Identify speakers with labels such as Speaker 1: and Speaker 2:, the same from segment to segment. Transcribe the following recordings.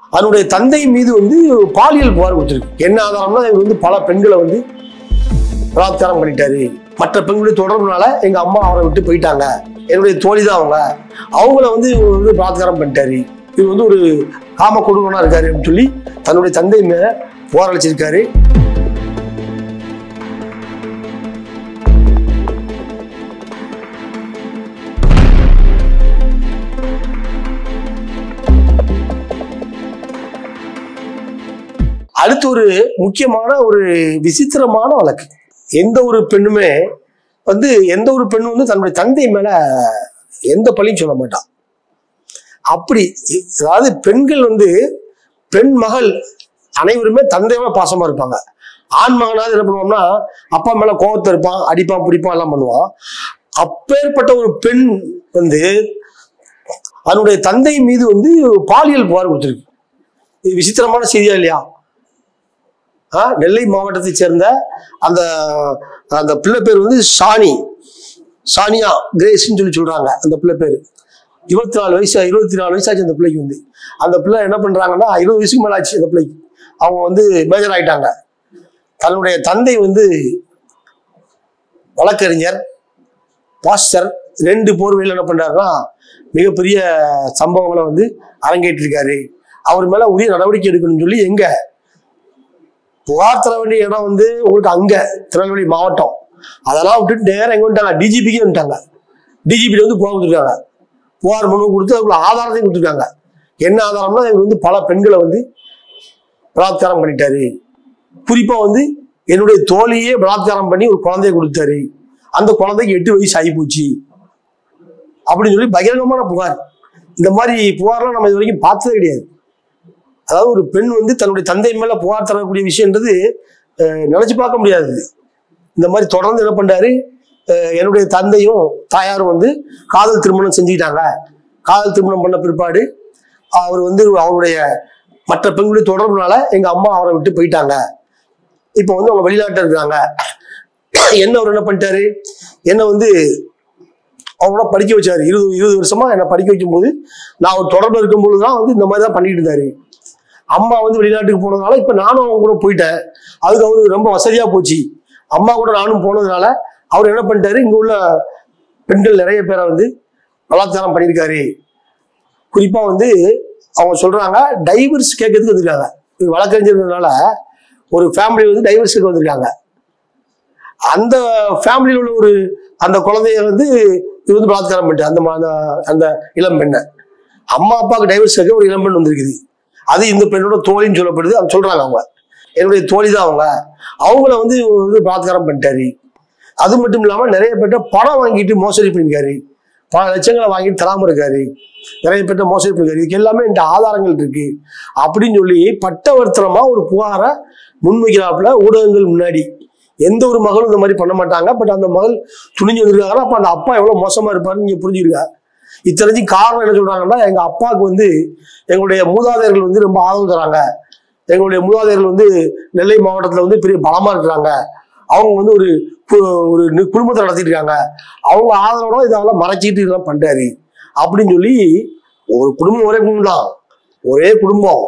Speaker 1: அதனுடைய தந்தை மீது வந்து பாலியல் புகார் கொடுத்துருக்கு. என்ன ஆதாரம்னா, இவர் வந்து பல பெண்களை வந்து பலாத்காரம் பண்ணிட்டாரு, மற்ற பெண்களுடைய தொடர்புனால எங்க அம்மா அவரை விட்டு போயிட்டாங்க, என்னுடைய தோழி தான் அவங்கள வந்து பலாத்காரம் பண்ணிட்டாரு, இவர் வந்து ஒரு காம கொடுவனா இருக்காரு அப்படின்னு சொல்லி தன்னுடைய தந்தை மேல புகார் அளிச்சிருக்காரு. அடுத்து ஒரு முக்கியமான ஒரு விசித்திரமான வழக்கு. எந்த ஒரு பெண்ணுமே வந்து தன்னுடைய தந்தை மேல எந்த பழியும் சொல்ல மாட்டான். அப்படி அதாவது பெண்கள் வந்து பெண் மகள் அனைவருமே தந்தையோட பாசமா இருப்பாங்க. ஆண் மகனாவது என்ன பண்ணுவோம்னா அப்பா மேல கோபத்தை இருப்பான், அடிப்பான், பிடிப்பான், எல்லாம் பண்ணுவான். அப்பேற்பட்ட ஒரு பெண் வந்து அதனுடைய தந்தை மீது வந்து பாலியல் புகார் கொடுத்துருக்கு. இது விசித்திரமான செய்தியா இல்லையா? நெல்லை மாவட்டத்தை சேர்ந்த அந்த அந்த பிள்ளை பேர் வந்து சானியா கிரேஸ்ன்னு சொல்லி சொல்றாங்க. அந்த பிள்ளை பேர் 24 வயசாச்சு. அந்த பிள்ளைக்கு வந்து அந்த பிள்ளை என்ன பண்றாங்கன்னா 20 வயசுக்கு மேல ஆச்சு. அந்த பிள்ளைக்கு அவங்க வந்து மேஜர் ஆயிட்டாங்க. தன்னுடைய தந்தை வந்து வழக்கறிஞர், பாஸ்டர், 2 போர்வையில் என்ன பண்றாருன்னா மிகப்பெரிய சம்பவங்களை வந்து அரங்கேற்றிருக்காரு. அவர் மேல உரிய நடவடிக்கை எடுக்கணும்னு சொல்லி எங்க புகார் தர வேண்டிய இடம் வந்து உங்களுக்கு அங்க திருநெல்வேலி மாவட்டம், அதெல்லாம் விட்டுட்டு நேரம் எங்க வந்துட்டாங்க, டிஜிபிக்கு வந்துட்டாங்க. டிஜிபி வந்து புகார் கொடுத்துருக்காங்க. புகார் மனு கொடுத்து அதுக்குள்ள ஆதாரத்தையும் கொடுத்துருக்காங்க. என்ன ஆதாரம்னா இவர் வந்து பல பெண்களை வந்து பலாத்காரம் பண்ணிட்டாரு, குறிப்பா வந்து என்னுடைய தோழியே பலாத்காரம் பண்ணி ஒரு குழந்தைய கொடுத்தாரு, அந்த குழந்தைக்கு 8 வயசு ஆகி போச்சு அப்படின்னு சொல்லி பகிரங்கமான புகார். இந்த மாதிரி புகார்லாம் நம்ம இது வரைக்கும் பார்த்ததே கிடையாது. அதாவது ஒரு பெண் வந்து தன்னுடைய தந்தை மேல புகார் தரக்கூடிய விஷயம்ன்றது நினைச்சு பார்க்க முடியாது. இந்த மாதிரி தொடர்ந்து என்ன பண்றாரு, என்னுடைய தந்தையும் தாயாரும் வந்து காதல் திருமணம் செஞ்சுக்கிட்டாங்க. காதல் திருமணம் பண்ண பிற்பாடு அவர் வந்து அவருடைய மற்ற பெண்களுடைய தொடர்புனால எங்க அம்மா அவரை விட்டு போயிட்டாங்க, இப்போ வந்து அவங்க வெளிநாட்டில் இருக்காங்க. அவர் என்ன பண்ணிட்டாரு, என்னை வந்து அவங்களோட படிக்க வச்சாரு. 20 வருஷமா என்னை படிக்க வைக்கும் போது நான் ஒரு தொடர்பு இருக்கும் பொழுதுதான் வந்து இந்த மாதிரி தான் பண்ணிட்டு இருந்தாரு. அம்மா வந்து வெளிநாட்டுக்கு போனதுனால இப்ப நானும் அவங்க கூட போயிட்டேன், அதுக்கு அவரு ரொம்ப வசதியா போச்சு. அம்மா கூட நானும் போனதுனால அவர் என்ன பண்ணிட்டாரு, இங்க உள்ள பெண்கள் நிறைய பேரை வந்து பலாத்காரம் பண்ணியிருக்காரு. குறிப்பா வந்து அவங்க சொல்றாங்க டைவர்ஸ் கேட்கறதுக்கு வந்திருக்காங்க. வழக்கறிஞர்னால ஒரு ஃபேமிலி வந்து டைவர்ஸ் கேட்க வந்திருக்காங்க. அந்த ஃபேமிலியில் உள்ள அந்த குழந்தைய வந்து இது வந்து பலாத்காரம் பண்ணிட்டு அந்த இளம் பெண்ணை அம்மா அப்பாவுக்கு டைவர்ஸ் கேட்க ஒரு இளம் பெண் வந்திருக்குது. அது இந்த பெண்ணோட தோழின்னு சொல்லப்படுது. அது சொல்றாங்க அவங்க என்னுடைய தோழி தான் அவங்கள வந்து பலாத்காரம் பண்ணிட்டாரு. அது மட்டும் இல்லாம நிறைய பேர்ட்ட பணம் வாங்கிட்டு மோசடி பண்ணிருக்காரு, பல லட்சங்களை வாங்கிட்டு தராம இருக்காரு, நிறைய பேர்ட்ட மோசடி பண்ணிருக்காரு. இதுக்கு எல்லாமே என்கிட்ட ஆதாரங்கள் இருக்கு அப்படின்னு சொல்லி பட்டவர்த்தனமா ஒரு புகாரை முன்வைக்கிறாப்புல ஊடகங்கள் முன்னாடி. எந்த ஒரு மகளும் இந்த மாதிரி பண்ண மாட்டாங்க. பட் அந்த மகள் துணிஞ்சு வந்திருக்காங்கன்னா அப்ப அந்த அப்பா எவ்வளவு மோசமா இருப்பாருன்னு நீங்க புரிஞ்சுருக்கா. இத்தனைக்கு காரணம் என்ன சொல்றாங்கன்னா, எங்க அப்பாவுக்கு வந்து எங்களுடைய மூதாதையர்கள் வந்து ரொம்ப ஆதரவு தராங்க, எங்களுடைய மூதாதையர்கள் வந்து நெல்லை மாவட்டத்துல வந்து பெரிய பலமா இருக்கிறாங்க, அவங்க வந்து ஒரு குடும்பத்தை நடத்திட்டு இருக்காங்க, அவங்க ஆதரவோட இதெல்லாம் மறைச்சிட்டு இதெல்லாம் பண்றாரு அப்படின்னு சொல்லி ஒரு குடும்பம் ஒரே குடும்பம் தான், ஒரே குடும்பம்.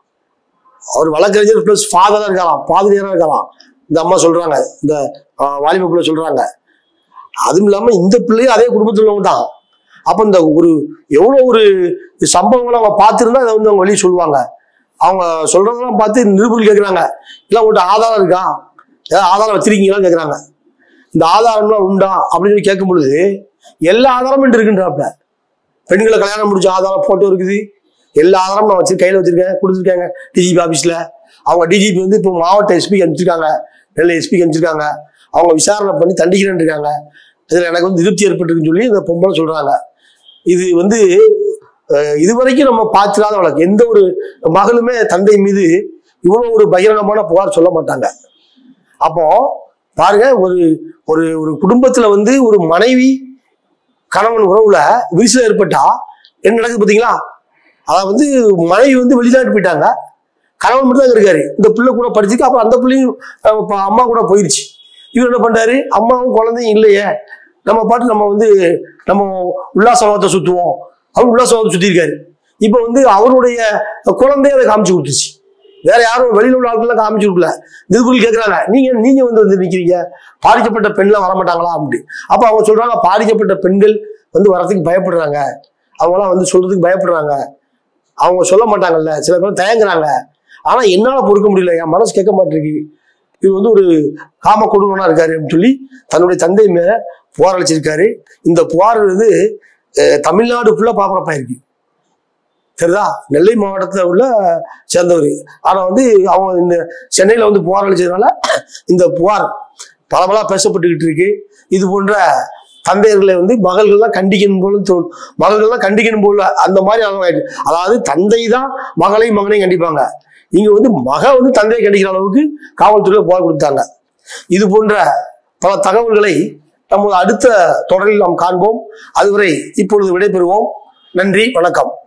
Speaker 1: அவர் வழக்கறிஞர் பிளஸ் ஃபாதரா இருக்கலாம், பாதிரியாரா இருக்கலாம். இந்த அம்மா சொல்றாங்க, இந்த வாலிப பிள்ளை சொல்றாங்க. அதுவும் இல்லாம இந்த பிள்ளையும் அதே குடும்பத்தில் உள்ளவங்க தான். அப்ப இந்த எவ்வளவு ஒரு சம்பவங்களை அவங்க பார்த்துருந்தா அதை வந்து அவங்க வெளியே சொல்லுவாங்க. அவங்க சொல்றதெல்லாம் பார்த்து நிருபர்கள் கேட்குறாங்க, இல்லை உங்கள்கிட்ட ஆதாரம் இருக்கா, ஏதாவது ஆதாரம் வச்சிருக்கீங்களான்னு கேட்குறாங்க. இந்த ஆதாரம்லாம் உண்டா அப்படின்னு சொல்லி கேட்கும் பொழுது எல்லா ஆதாரமும் இருக்குன்றாப்ல. பெண்களை கல்யாணம் முடிச்ச ஆதாரம் போட்டோ இருக்குது, எல்லா ஆதாரமும் நான் கையில் வச்சிருக்கேன், கொடுத்துருக்காங்க டிஜிபி ஆஃபீஸில். அவங்க டிஜிபி வந்து இப்போ மாவட்ட எஸ்பிக்கு அனுப்பிச்சிருக்காங்க, நெல்லை எஸ்பிக்கு அனுப்பிச்சிருக்காங்க. அவங்க விசாரணை பண்ணி தண்டிக்கிறேன்னு இருக்காங்க. இதில் எனக்கு வந்து திருப்தி ஏற்பட்டுருக்குன்னு சொல்லி இந்த பொம்பளை சொல்றாங்க. இது வந்து இதுவரைக்கும் நம்ம பார்த்துடாத வழக்கு. எந்த ஒரு மகளுமே தந்தை மீது இவ்வளவு ஒரு பகிரங்கமான புகார் சொல்ல மாட்டாங்க. அப்போ பாருங்க, ஒரு குடும்பத்துல வந்து ஒரு மனைவி கணவன் உறவுல விரிசல் ஏற்பட்டா என்ன நடக்குது பாத்தீங்களா? அதாவது வந்து மனைவி வந்து வெளிநாட்டு போயிட்டாங்க, கணவன் மட்டும் தான் இருக்காரு, இந்த பிள்ளை கூட படிச்சுக்கு. அப்புறம் அந்த பிள்ளையும் அம்மா கூட போயிருச்சு. இவர் என்ன பண்றாரு, அம்மாவும் குழந்தையும் இல்லையே, நம்ம பாட்டு நம்ம வந்து நம்ம உல்லாச உலகத்தை சுத்துவோம், அவர் உல்லாச உலகத்தை சுத்தி இருக்காரு. இப்ப வந்து அவருடைய குழந்தைய அதை காமிச்சு கொடுத்துச்சு. வேற யாரும் வெளியில உள்ள ஆட்கள் காமிச்சு கொடுக்கல. நிருபர்கள் கேட்கிறாங்க, நீங்க வந்து நிக்கிறீங்க, பாதிக்கப்பட்ட பெண்லாம் வரமாட்டாங்களா அப்படி. அப்ப அவங்க சொல்றாங்க, பாதிக்கப்பட்ட பெண்கள் வந்து வரதுக்கு பயப்படுறாங்க, அவங்களாம் வந்து சொல்றதுக்கு பயப்படுறாங்க, அவங்க சொல்ல மாட்டாங்கல்ல, சில பேர் தயங்குறாங்க. ஆனா என்னால பொறுக்க முடியல, என் மனசு கேட்க மாட்டேங்குது, இது வந்து ஒரு காம கொடுவனா இருக்காரு அப்படின்னு சொல்லி தன்னுடைய தந்தை மேல புகார் அளிச்சிருக்காரு. இந்த புகார் வந்து தமிழ்நாடு ஃபுல்லா பாப்பரப்பா இருக்கு. சரிதா? நெல்லை மாவட்டத்தில் உள்ள சேர்ந்தவர். ஆனா வந்து அவங்க இந்த சென்னையில வந்து புகார் அளிச்சதுனால இந்த புகார் பலபலா பேசப்பட்டுக்கிட்டு இருக்கு. இது போன்ற தந்தையர்களை வந்து மகள்கள்லாம் கண்டிக்கணும் போல தோணும். மகள்கள்லாம் கண்டிக்கணும் போல அந்த மாதிரி ஆயிடுச்சு. அதாவது தந்தை தான் மகளையும் மகனையும் கண்டிப்பாங்க. இங்க வந்து மக வந்து தந்தையை கண்டிக்கிற அளவுக்கு காவல்துறையில புகார் கொடுத்தாங்க. இது போன்ற பல தகவல்களை நமது அடுத்த தொடரில் நாம் காண்போம். அதுவரை இப்பொழுது விடைபெறுவோம். நன்றி, வணக்கம்.